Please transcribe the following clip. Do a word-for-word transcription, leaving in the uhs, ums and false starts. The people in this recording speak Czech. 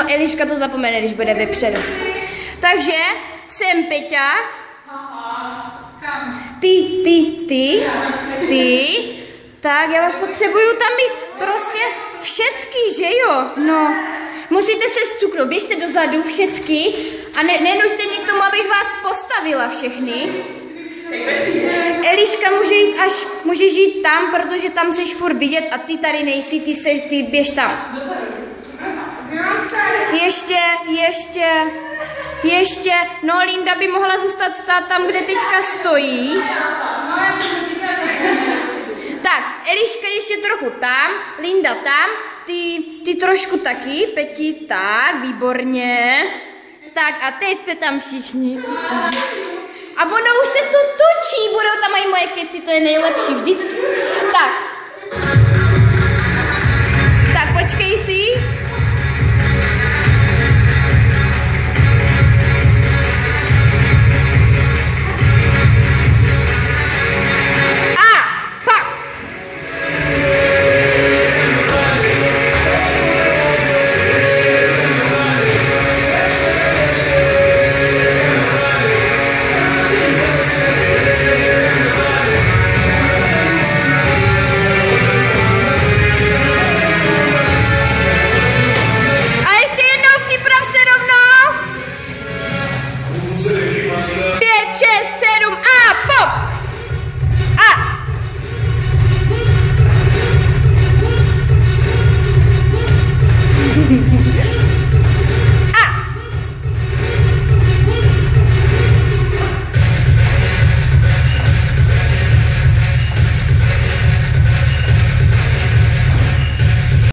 Eliška to zapomene, když bude vepředu. Takže jsem Peťa. Ty, ty, ty, ty. Tak, já vás potřebuju tam být prostě všecky, že jo? No, musíte se zcuknout, běžte dozadu všecky a ne, nenuďte mě k tomu, abych vás postavila všechny. Eliška může jít až, můžeš jít tam, protože tam seš furt vidět a ty tady nejsi, ty seš, ty běž tam. Ještě, ještě, ještě, no Linda by mohla zůstat stát tam, kde teďka stojíš. Tak, Eliška ještě trochu tam, Linda tam, ty, ty trošku taky, Peti, tak, výborně. Tak a teď jste tam všichni. A ono už se to točí, budou tam i moje keci, to je nejlepší vždycky. Tak. Tak počkej si.